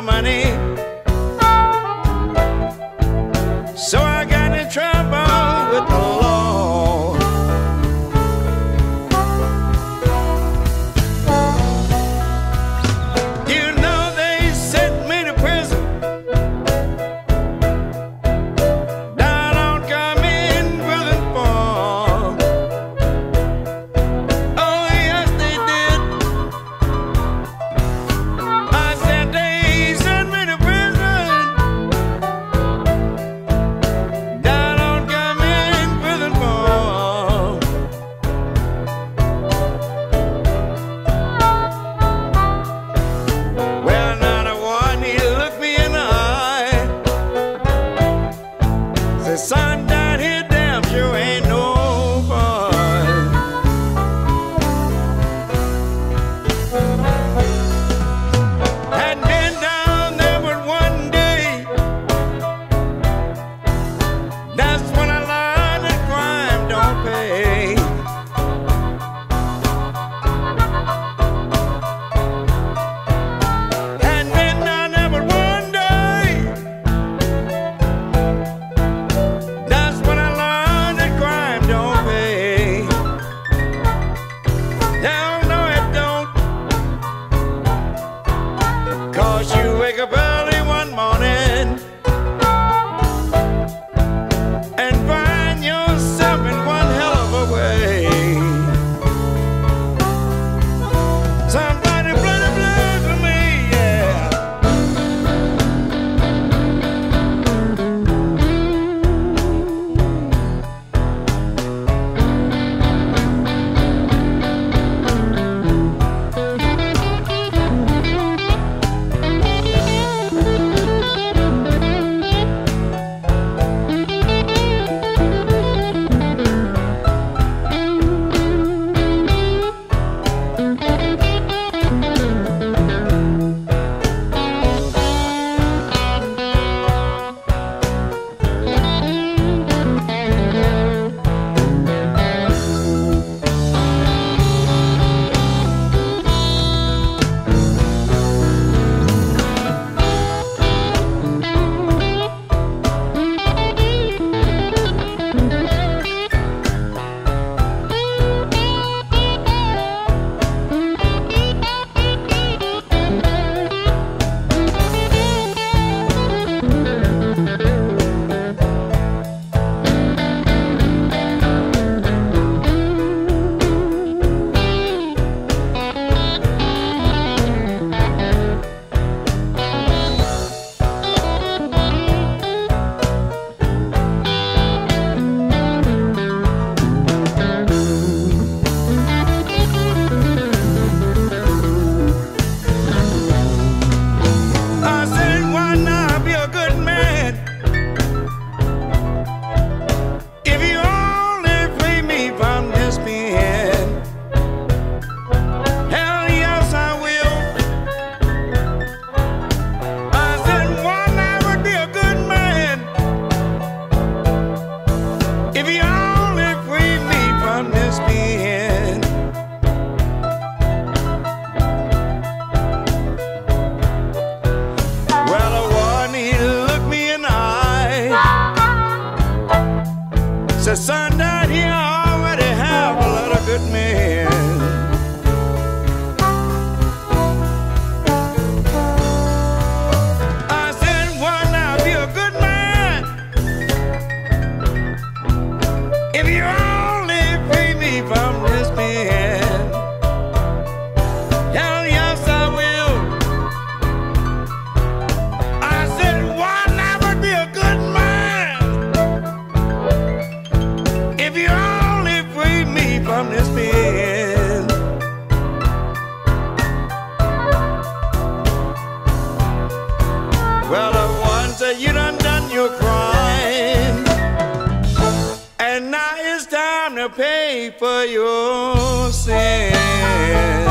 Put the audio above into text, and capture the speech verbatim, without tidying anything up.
money. So I got in trouble with the law. You know they sent me to prison down on Cummin prison farm. Oh yes they did. I said they sent me to prison down on Cummin prison farm. Well, not a one, he looked me in the eye. Said, son, down here damn sure ain't no fun. Hadn't been down there but one day. That's when I learned that crime don't pay. Hadn't been down there but one day. That's when I learned that crime don't pay. No, no, it don't. 'Cause you wake up early one morning and find yourself in one hell of a way. Somebody play the blues for me, yeah. I said, why not be a good man? If you only free me from this pen. Hell yes, I will. I said, why not would be a good man? If you only free me from this pen. Well, the one, he looked me in the eye. Said, son, down here I already have a lot of good men. I said, why not be a good man? If you only free me from this pen. Hell yes, I will. I said, why not be a good man? If you only free me from this pen. Well, the one said, you done done your crime, and now it's time to pay for your sin.